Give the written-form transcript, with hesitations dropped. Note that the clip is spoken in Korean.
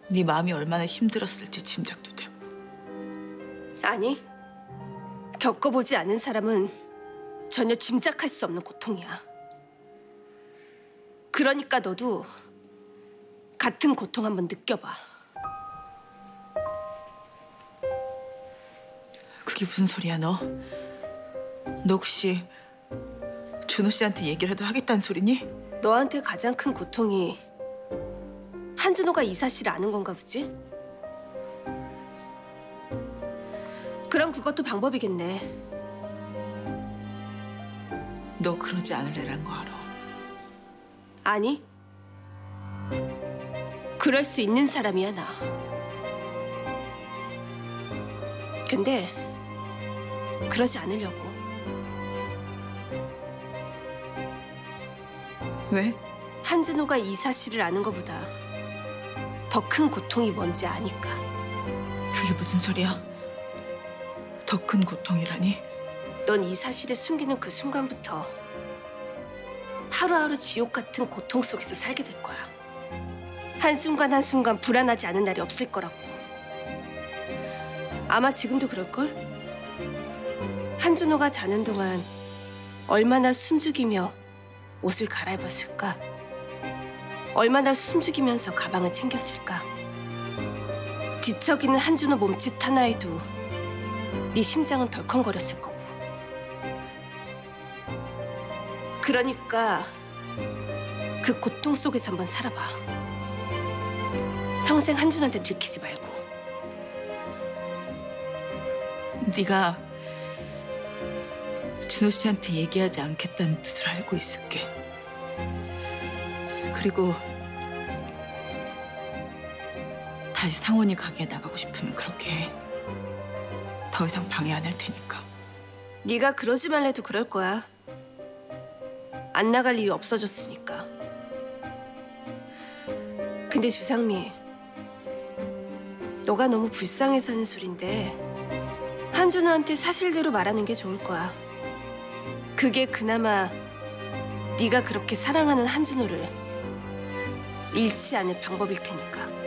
네 마음이 얼마나 힘들었을지 짐작도 되고. 아니, 겪어보지 않은 사람은 전혀 짐작할 수 없는 고통이야. 그러니까 너도 같은 고통 한번 느껴봐. 그게 무슨 소리야, 너? 너 혹시 준호 씨한테 얘기라도 하겠다는 소리니? 너한테 가장 큰 고통이 한준호가 이 사실을 아는 건가 보지? 그럼 그것도 방법이겠네. 너 그러지 않을래란 거 알아. 아니, 그럴 수 있는 사람이야, 나. 근데 그러지 않으려고. 왜? 한준호가 이 사실을 아는 것보다 더 큰 고통이 뭔지 아니까. 그게 무슨 소리야? 더 큰 고통이라니? 넌 이 사실을 숨기는 그 순간부터 하루하루 지옥 같은 고통 속에서 살게 될 거야. 한순간 한순간 불안하지 않은 날이 없을 거라고. 아마 지금도 그럴걸? 한준호가 자는 동안 얼마나 숨죽이며 옷을 갈아입었을까? 얼마나 숨죽이면서 가방을 챙겼을까? 뒤척이는 한준호 몸짓 하나에도 네 심장은 덜컹거렸을 거고. 그러니까 그 고통 속에서 한번 살아봐. 평생 한준호한테 들키지 말고. 네가 준호 씨한테 얘기하지 않겠다는 뜻을 알고 있을게. 그리고 다시 상원이 가게에 나가고 싶으면 그렇게 해. 더 이상 방해 안 할 테니까. 네가 그러지 말래도 그럴 거야. 안 나갈 이유 없어졌으니까. 근데 주상미, 너가 너무 불쌍해서 하는 소린데 한준호한테 사실대로 말하는 게 좋을 거야. 그게 그나마 네가 그렇게 사랑하는 한준호를 잃지 않을 방법일 테니까.